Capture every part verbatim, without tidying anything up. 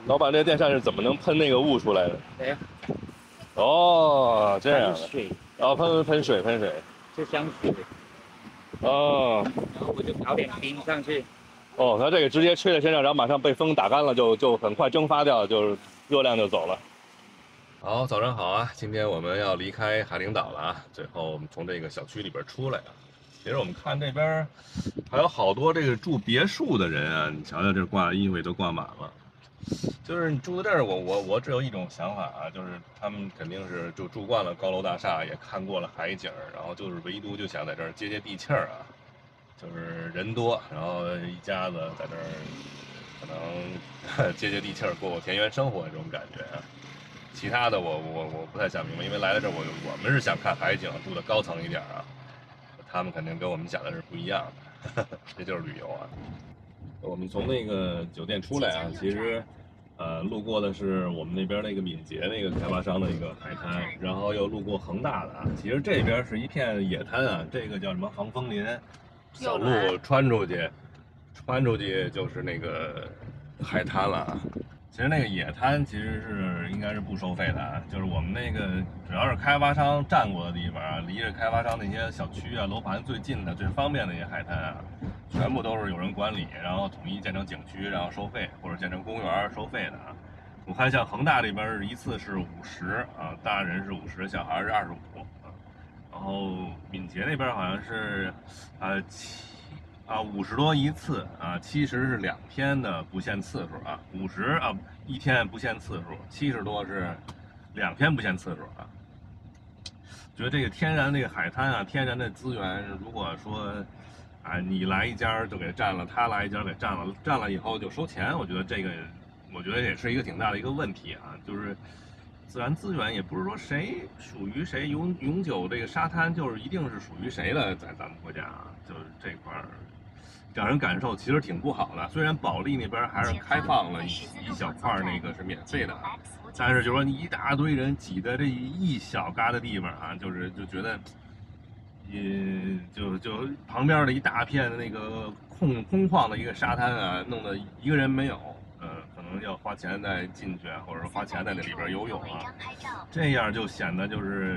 老板，这个电扇是怎么能喷那个雾出来的？ 对， 哦，这样的。 喷水， 哦，喷喷水，喷水。 就香水。 哦。 然后我就搞点冰上去。 哦，它这个直接吹在身上，然后马上被风打干了，就就很快蒸发掉，就是热量就走了。好，早上好啊！今天我们要离开海陵岛了啊，最后我们从这个小区里边出来啊。其实我们看这边还有好多这个住别墅的人啊，你瞧瞧这挂衣服都挂满了。就是你住在这儿，我我我只有一种想法啊，就是他们肯定是就住惯了高楼大厦，也看过了海景，然后就是唯独就想在这儿接接地气儿啊。就是人多，然后一家子在这儿可能接接地气儿，过过田园生活这种感觉啊。其他的我我我不太想明白，因为来到这儿我我们是想看海景，住的高层一点啊。他们肯定跟我们想的是不一样的，这就是旅游啊。我们从那个酒店出来啊，其实呃路过的是我们那边那个闽捷那个开发商的一个海滩，然后又路过恒大的啊。其实这边是一片野滩啊，这个叫什么防风林。小路穿出去，穿出去就是那个海滩了啊。其实那个野滩其实是应该是不收费的啊，就是我们那个只要是开发商占过的地方啊，离着开发商那些小区啊、楼盘最近的、最方便的一些海滩啊，全部都是有人管理，然后统一建成景区，然后收费，或者建成公园收费的啊。我看像恒大这边一次是五十啊，大人是五十，小孩是二十五。然后闽捷那边好像是，呃七啊五十多一次啊，七十是两天的不限次数啊，五十啊一天不限次数，七十多是两天不限次数啊。觉得这个天然这个海滩啊，天然的资源，如果说啊你来一家就给占了，他来一家给占了，占了以后就收钱，我觉得这个我觉得也是一个挺大的一个问题啊，就是。自然资源也不是说谁属于谁永永久，这个沙滩就是一定是属于谁的，在咱们国家啊，就是这块儿让人感受其实挺不好的。虽然保利那边还是开放了一一小块那个是免费的啊，但是就说你一大堆人挤在这一小疙瘩地方啊，就是就觉得，也就就旁边的一大片的那个空空旷的一个沙滩啊，弄得一个人没有。呃，可能要花钱再进去啊，或者是花钱在那里边游泳啊，这样就显得就是，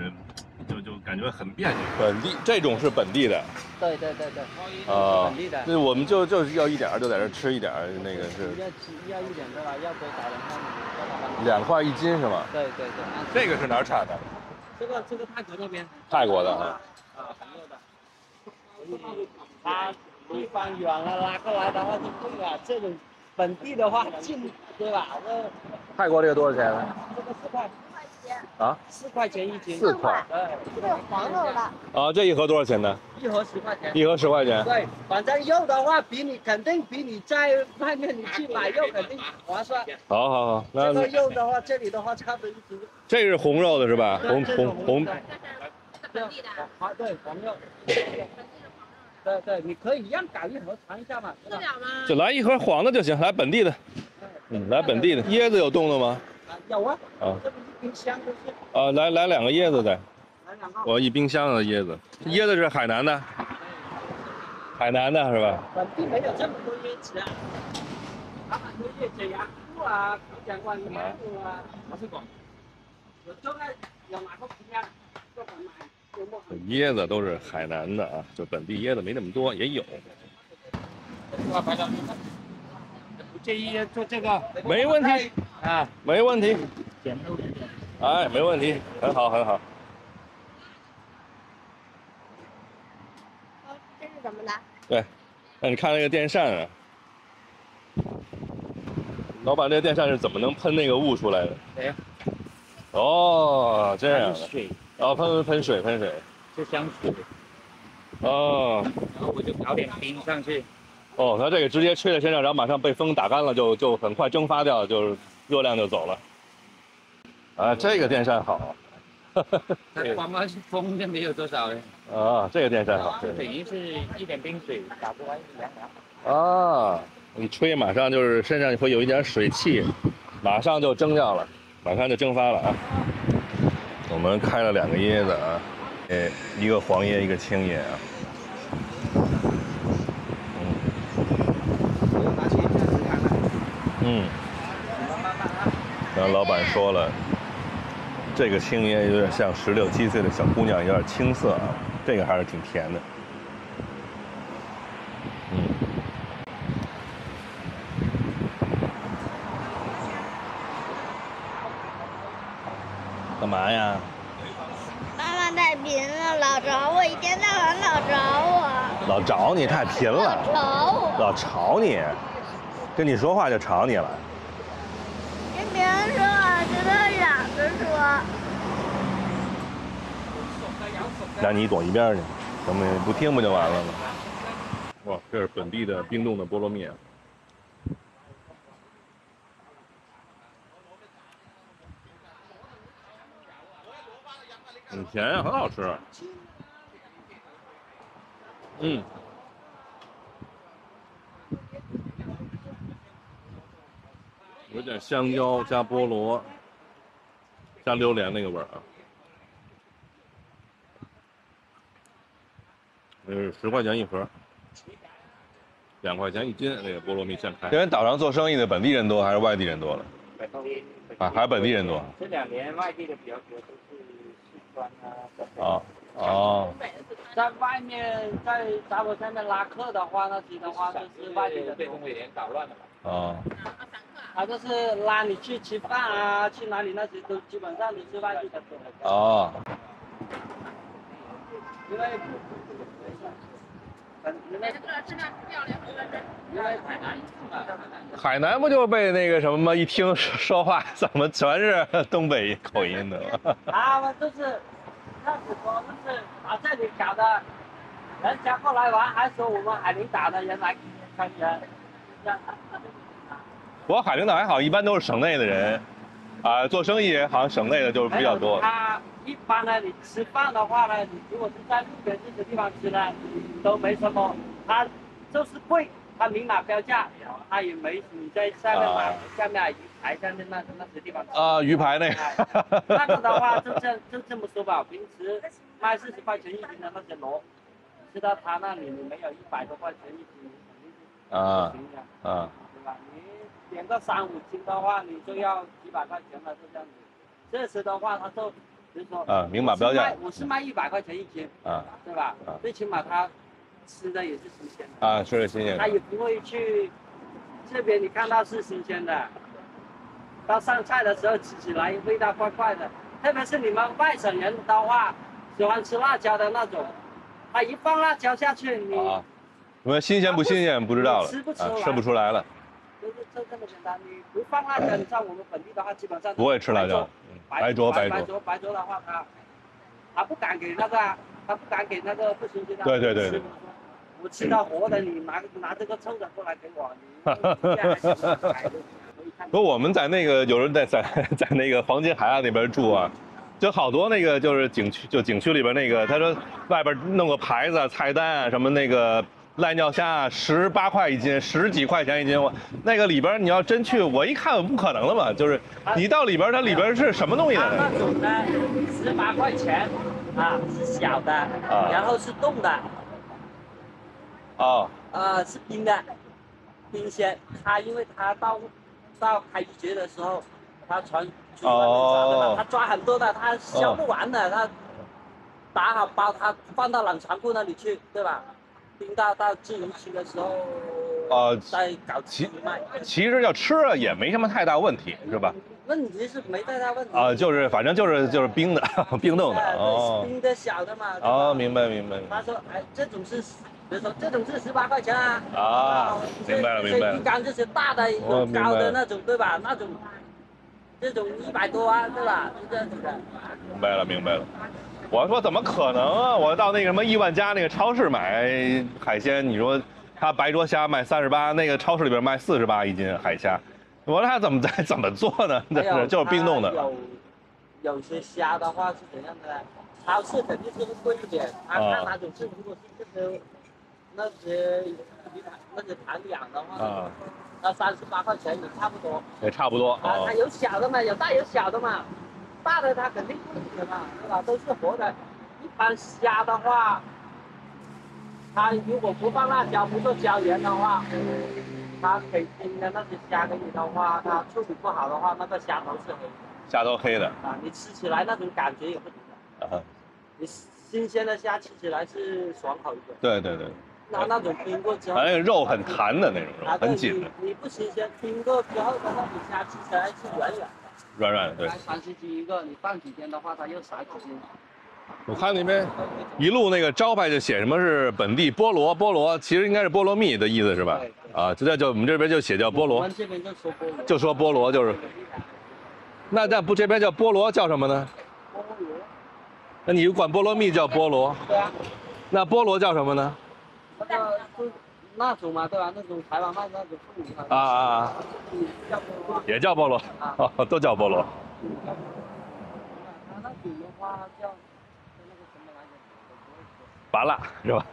就就感觉很别扭。本地这种是本地的， 对对对对， 啊， 本地的。 那我们就就是要一点，就在这吃一点，那个是要要一点的吧，要多少的话， 两块一斤是吗？ 对对对。 这个是哪儿产的？ 这个这个泰国那边。 泰国的啊。 啊，朋友的。他地方远了拉过来的话就贵了，这种。本地的话近，对吧？那泰国这个多少钱呢？ 这个四块。 四块钱。 啊？ 四块钱一斤。 四块。 对， 这有黄肉的。 啊，这一盒多少钱呢？ 一盒十块钱。 一盒十块钱。 对，反正肉的话，比你肯定比你在外面你去买肉肯定划算。 好好好，那这个肉的话，这里的话差不多一斤。 这是红肉的是吧？红红红。 本地的。 啊，对，黄肉。对对，你可以一样搞一盒尝一下嘛， 吃了吗？ 就来一盒黄的就行，来本地的。嗯，来本地的。椰子有冻的吗？ 啊，有啊。 啊。 这不是冰箱都是。 啊，来来两个椰子的。 来两个。 我一冰箱的椰子，椰子是海南的。海南的是吧？ 本地没有这么多椰子啊，还蛮多椰子呀，布啊，讲关于布啊，我是讲，我就在有哪个平安，就买买。 椰子都是海南的啊，就本地椰子没那么多，也有。 不介意做这个？ 没问题啊， 没问题。 简陋点。 哎，没问题，很好很好。 哦，这是什么的？ 对，那你看那个电扇啊，老板，这个电扇是怎么能喷那个雾出来的？ 对。 哦，这样的。 水。 哦，喷喷水，喷水， 就香水。 哦。 然后我就搞点冰上去。 哦，它这个直接吹在身上，然后马上被风打干了，就就很快蒸发掉，就是热量就走了。啊，这个电扇好。 它光光是风就没有多少了。 啊，这个电扇好。 就等于是一点冰水打过来凉凉。 啊，一吹马上就是身上会有一点水汽，马上就蒸掉了，马上就蒸发了啊。我们开了两个椰子啊，呃，一个黄椰，一个青椰啊。嗯。 我拿去这样子看看。 嗯。 然后老板说了，这个青椰有点像十六七岁的小姑娘，有点青涩啊，这个还是挺甜的。嗯。干嘛呀？ 妈妈太贫了，老找我，一天到晚老找我。 老找你太贫了。 找我。 老吵你，跟你说话就吵你了。 跟别人说话就得嚷着说。 让你躲一边去，咱们不听不就完了吗？哇，这是本地的冰冻的菠萝蜜。很甜呀，很好吃。嗯，有点香蕉加菠萝加榴莲那个味儿啊。呃，十块钱一盒，两块钱一斤。那个菠萝蜜现开。这边岛上做生意的本地人多还是外地人多了？啊，还是本地人多。 这两年外地的比较多，都是四川啊。 啊哦。 在外面在沙坡下面拉客的话，那些的话就是外地的。被东北人搞乱了嘛。 哦。 啊，就是拉你去吃饭啊，去哪里那些都基本上都是外地的多。 哦。 因为。因为因为海南。 海南不就被那个什么吗？一听说话怎么全是东北口音的？ 他们就是那时候就是把这里搞的，人家过来玩还说我们海陵岛的人来看人。 不过海陵岛还好，一般都是省内的人，啊，做生意好像省内的就是比较多。 他一般呢，你吃饭的话呢，你如果是在路边这些地方吃呢，都没什么，他就是贵。他明码标价，他也没你在下面买，下面鱼排下面那那些地方吃啊，鱼排那个，那个的话就这就这么说吧，平时卖四十块钱一斤的那些螺，吃到他那里你没有一百多块钱一斤，肯定是啊不行的， 啊， 对吧？你点个三五斤的话，你就要几百块钱了，就这样子。这时的话，他就比如说啊，明码标价， 我是卖一百块钱一斤，啊，对吧？啊，最起码他。吃的也是新鲜的啊，吃的新鲜的。 他也不会去这边，你看到是新鲜的，到上菜的时候吃起来味道怪怪的。特别是你们外省人的话，喜欢吃辣椒的那种，他一放辣椒下去，你啊，我们新鲜不新鲜不知道了， 吃不出来， 吃不出来了。 就是就这么简单，你不放辣椒，你像我们本地的话，基本上不会吃辣椒。白灼白灼灼白灼的话，他他不敢给那个，他不敢给那个不新鲜的。 对对对对。 我吃到活的，你拿拿这个臭的过来给我，你。 不，我们在那个有人在在在那个黄金海岸那边住啊，就好多那个就是景区，就景区里边那个，他说外边弄个牌子、菜单啊，什么那个濑尿虾十八块一斤，十几块钱一斤，我那个里边你要真去，我一看不可能了嘛，就是你到里边，它里边是什么东西呢？ 那种呢，十八块钱啊，是小的，啊、然后是冻的。 哦， 呃，是冰的，冰鲜。他因为他到到开学的时候，他船出外面抓的嘛，哦、他抓很多的，他销不完的，哦、他打好包，他放到冷藏库那里去，对吧？冰到到至于期的时候，呃，再搞其卖。 其实要吃了也没什么太大问题，是吧？ 问题是没太大问题。 啊、呃，就是反正就是就是冰的，冰冻的。 哦。冰的小的嘛。 哦，明白明白。 他说，哎，这种是。比如说这种是十八块钱啊！ 啊，明白了明白了。 鱼缸就是大的有高的那种，对吧？那种这种一百多啊，对吧？是这样子的。 明白了明白了。我说怎么可能啊？我到那个什么亿万家那个超市买海鲜，你说他白灼虾卖三十八，那个超市里边卖四十八一斤海虾，我说他怎么在怎么做呢？就是就是冰冻的。 有有些虾的话是怎样的呢？超市肯定是会贵一点，他看哪种是，如果是这个。那些鱼塘那些塘养的话，啊，那三十八块钱也差不多， 也差不多。 啊，它有小的嘛，有大有小的嘛，大的它肯定不值钱嘛，对吧？都是活的。一般虾的话，它如果不放辣椒、不做椒盐的话， 它北京的那些虾给你的话，它处理不好的话，那个虾头是黑的。 虾都黑的啊，你吃起来那种感觉也不一样。 啊。 你新鲜的虾吃起来是爽口一点。 对对对。 那那种冰过之后， 它那个肉很弹的那种肉， 啊、 很紧的。 你, 你不新鲜，冰过之后的那种虾吃起来是软软的。 软软的，对。 三十斤一个，你放几天的话，它又少几斤。 我看那边一路那个招牌就写什么是本地菠萝，菠萝其实应该是菠萝蜜的意思是吧？啊，就在就我们这边就写叫菠萝。 我们这边就说菠萝。 就说菠萝就是。那那不这边叫菠萝叫什么呢？ 菠萝。 那你管菠萝蜜叫菠萝？ 对啊。 那菠萝叫什么呢？ 那个就那种嘛，对吧？那种台湾卖的那种凤梨嘛。 啊啊啊！ 叫菠萝。 也叫菠萝，啊，都叫菠萝。 它那种的话叫那个什么来着？ 拔辣是吧？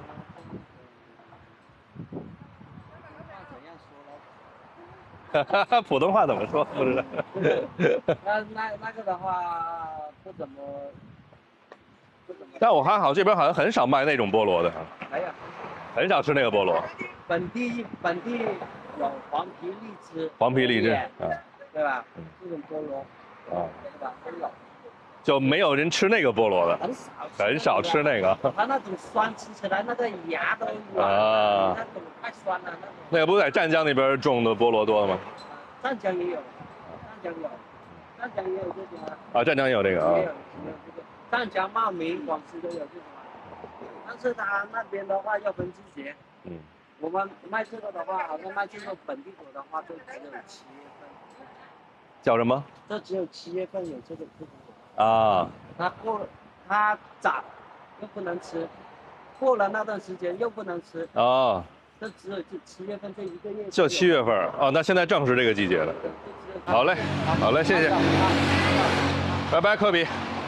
普通话怎么说？不知道。 那那那个的话不怎么，不怎么。 但我还好，这边好像很少卖那种菠萝的。 没有。 很少吃那个菠萝。 本地本地有黄皮荔枝。 黄皮荔枝，啊， 对吧？这种菠萝， 啊， 对吧？都有。 就没有人吃那个菠萝的。 很少。 很少吃那个。 它那种酸，吃起来那个牙都软。 啊。 那种太酸了，那种。 那个不是在湛江那边种的菠萝多吗？ 湛江也有，湛江有，湛江也有这种啊。 啊，湛江也有这个啊。 也有，也有这个。湛江、茂名、广西都有这种啊。但是它那边的话要分季节。 嗯。 我们卖这个的话，好像卖这个本地果的话，就只有七月份。 叫什么？ 这只有七月份有这个这种果。 啊。 它过了，它长又不能吃，过了那段时间又不能吃。 哦。 这只有就七月份这一个月。 就七月份哦，那现在正是这个季节了。好嘞，好嘞，谢谢。拜拜，科比。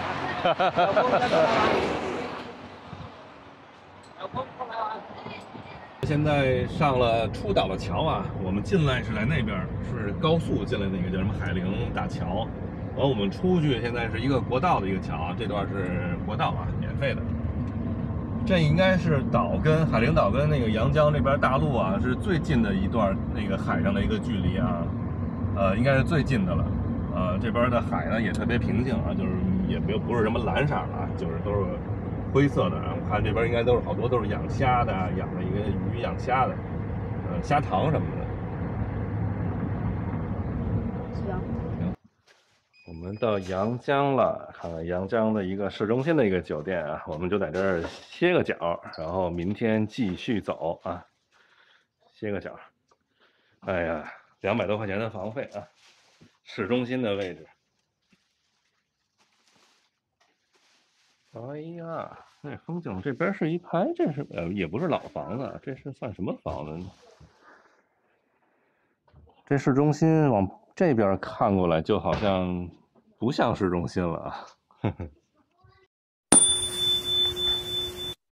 现在上了出岛的桥啊，我们进来是在那边，是高速进来那个叫什么海陵大桥，完我们出去现在是一个国道的一个桥啊，这段是国道啊，免费的。这应该是岛跟海陵岛跟那个阳江这边大陆啊是最近的一段那个海上的一个距离啊，呃，应该是最近的了。呃，这边的海呢也特别平静啊，就是也没有不是什么蓝色啊，就是都是灰色的。我看这边应该都是好多都是养虾的，养的一个鱼养虾的，呃，虾塘什么的。行。我们到阳江了，看看阳江的一个市中心的一个酒店啊，我们就在这儿歇个脚，然后明天继续走啊，歇个脚。哎呀，两百多块钱的房费啊，市中心的位置。哎呀，那风景这边是一排，这是呃也不是老房子，这是算什么房子呢？这市中心往这边看过来，就好像不像市中心了啊。呵呵